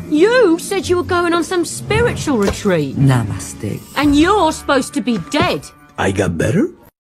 You said you were going on some spiritual retreat. Namaste. And you're supposed to be dead. I got better?